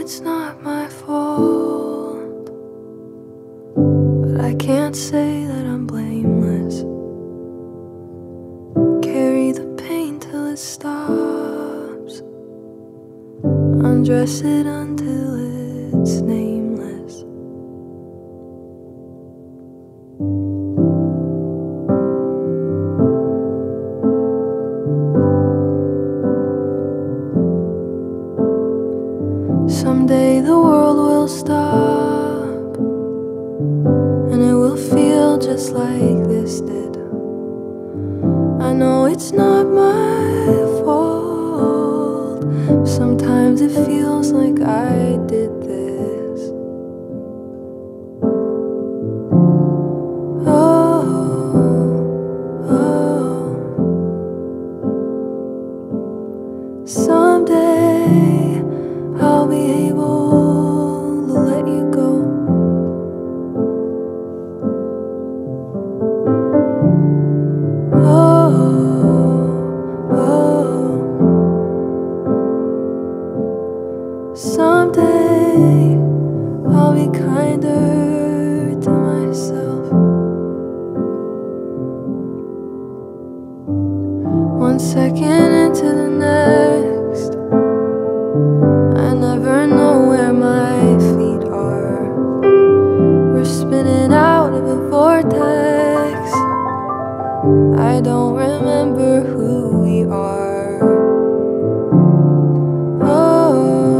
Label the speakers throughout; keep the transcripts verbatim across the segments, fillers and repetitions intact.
Speaker 1: it's not my fault, but I can't say that I'm blameless. Carry the pain till it stops, undress it until it's nameless. Someday the world will stop, and it will feel just like this did. I know it's not my fault, sometimes it feels like I did this. Oh, oh. Someday I'll be able to let you go. Oh, oh. Someday I'll be kinder to myself. One second into the next, I never know where my feet are. We're spinning out of a vortex, I don't remember who we are. Oh,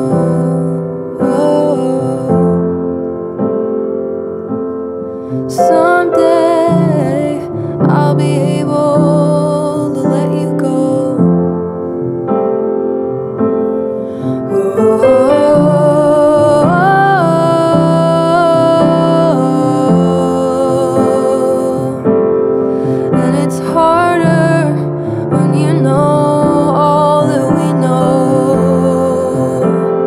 Speaker 1: oh. Someday I'll be able to let you go. And it's harder when you know all that we know.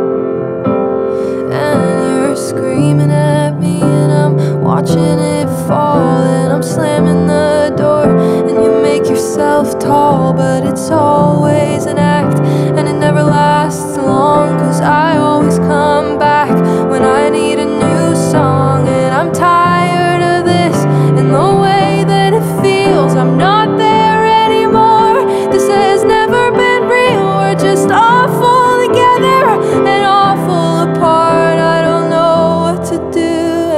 Speaker 1: And you're screaming at me and I'm watching it fall, and I'm slamming the door, and you make yourself tall, but it's always an act, and it never lasts long, 'cause I always come back when I need a new song. And I'm tired of this and the way that it feels. I'm not there anymore, this has never been real. We're just awful together and awful apart. I don't know what to do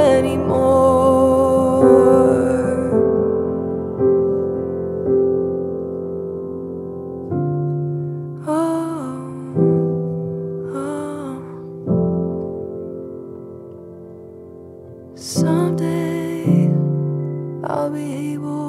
Speaker 1: anymore. Oh, oh. Someday I'll be able